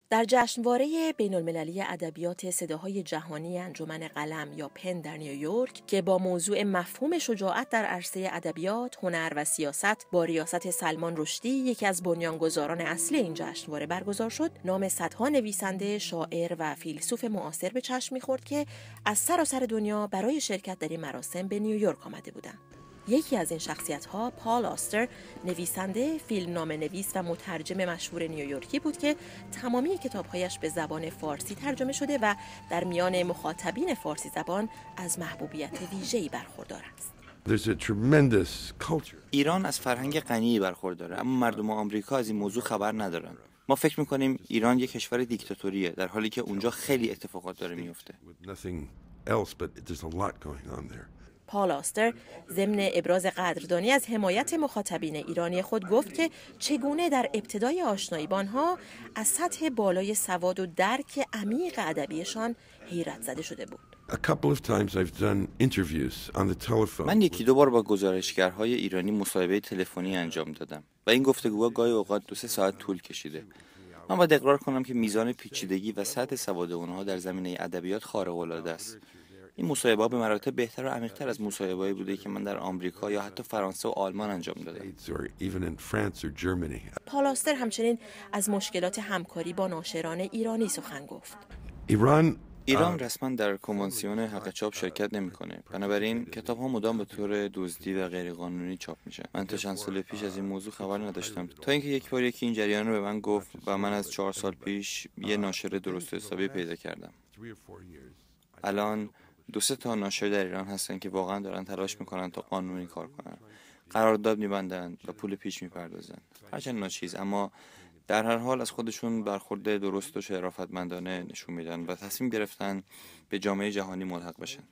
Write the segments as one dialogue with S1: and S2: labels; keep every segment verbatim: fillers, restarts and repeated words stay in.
S1: در جشنواره بین‌المللی ادبیات صداهای جهانی انجمن قلم یا پن در نیویورک که با موضوع مفهوم شجاعت در عرصه ادبیات، هنر و سیاست با ریاست سلمان رشدی یکی از بنیانگذاران اصلی این جشنواره برگزار شد، نام صدها نویسنده، شاعر و فیلسوف معاصر به چشم می‌خورد که از سراسر دنیا برای شرکت در این مراسم به نیویورک آمده بودند. یکی از این شخصیت‌ها پال آستر، نویسنده، فیلمنامه‌نویس و مترجم مشهور نیویورکی بود که تمامی کتاب‌هایش به زبان فارسی ترجمه شده و در میان مخاطبین فارسی زبان از محبوبیت ویژه‌ای برخوردار است.
S2: ایران از فرهنگ غنی برخورداره، اما مردم آمریکا از این موضوع خبر ندارن. ما فکر می‌کنیم ایران یک کشور دیکتاتوریه، در حالی که اونجا خیلی اتفاقات داره میفته.
S1: پال آستر ضمن ابراز قدردانی از حمایت مخاطبین ایرانی خود گفت که چگونه در ابتدای آشنایی با آنها از سطح بالای سواد و درک عمیق ادبیشان حیرت زده شده بود.
S2: من یکی دو بار با گزارشگرهای ایرانی مصاحبه تلفنی انجام دادم و این گفتگوها گاهی اوقات دو سه ساعت طول کشیده. من باید اقرار کنم که میزان پیچیدگی و سطح سواد اونها در زمینه ادبیات خارق‌العاده است. این مصاحبه‌ها به مراتب بهتر و عمیق‌تر از مصاحبه‌ای بوده که من در آمریکا یا حتی فرانسه و آلمان انجام دادم.
S1: پال آستر همچنین از مشکلات همکاری با ناشران ایرانی سخن گفت.
S2: ایران ایران رسما در کنوانسیون حق چاپ شرکت نمی‌کنه. بنابراین کتاب‌ها مدام به طور دزدی و غیرقانونی چاپ میشه. من تا چند سال پیش از این موضوع خبر نداشتم تا اینکه یک بار یکی این جریان رو به من گفت و من از چهار سال پیش یه ناشر درست حسابی پیدا کردم. الان دو سه تا ناشر در ایران هستن که واقعا دارن تلاش میکنن تا قانونی کار کنن، قرارداد میبندن و پول پیش میپردازن، هرچند ناچیز، اما در هر حال از خودشون برخورد درست و شرافتمندانه نشون میدن و تصمیم گرفتن به جامعه جهانی ملحق بشن.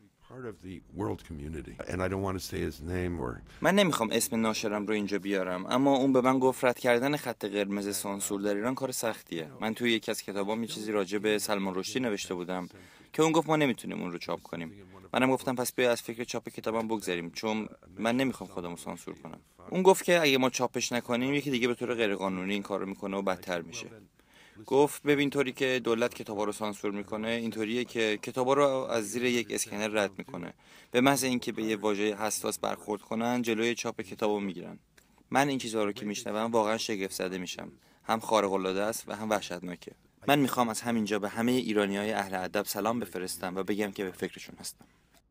S2: من نمیخوام اسم ناشرم رو اینجا بیارم، اما اون به من گفت رد کردن خط قرمز سانسور در ایران کار سختیه. من توی یکی از کتابام یه چیزی راجع به سلمان رشدی نوشته بودم که اون گفت ما نمیتونیم اون رو چاپ کنیم. منم گفتم پس بیا از فکر چاپ کتابم بگذریم، چون من نمیخوام خودمو سانسور کنم. اون گفت که اگه ما چاپش نکنیم یکی دیگه به طور غیرقانونی این کارو میکنه و بدتر میشه. گفت ببین طوری که دولت کتابا رو سانسور میکنه اینطوریه که کتابا رو از زیر یک اسکنر رد میکنه. به محض اینکه به یه واژه حساس برخورد کنن جلوی چاپ کتابو میگیرن. من این چیزا رو که میشنوم واقعا شگفت زده میشم. هم خارق العاده است و هم وحشتناکه. من میخوام از همینجا به همه ایرانیای اهل ادب سلام بفرستم و بگم که به فکرشون هستم.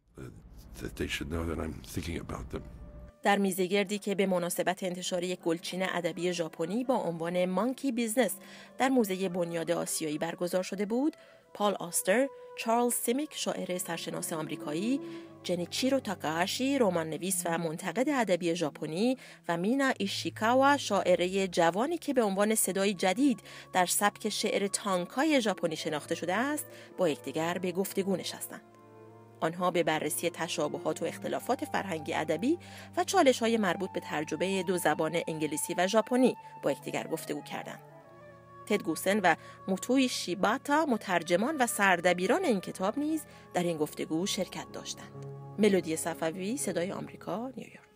S1: در میزگردی که به مناسبت انتشار یک گلچین ادبی ژاپنی با عنوان مانکی بیزنس در موزه بنیاد آسیایی برگزار شده بود، پال آستر، چارلز سیمیک شاعر سرشناس آمریکایی، جنیچیرو تاکاهاشی رمان‌نویس و منتقد ادبی ژاپنی و مینا ایشیکاوا شاعره جوانی که به عنوان صدای جدید در سبک شعر تانکای ژاپنی شناخته شده است، با یکدیگر به گفتگو نشستند. آنها به بررسی تشابهات و اختلافات فرهنگی ادبی و چالش‌های مربوط به ترجمه دو زبان انگلیسی و ژاپنی با یکدیگر گفتگو کردند. تد گوسن و موتوی شیباتا مترجمان و سردبیران این کتاب نیز در این گفتگو شرکت داشتند. ملودی صفوی، صدای آمریکا، نیویورک.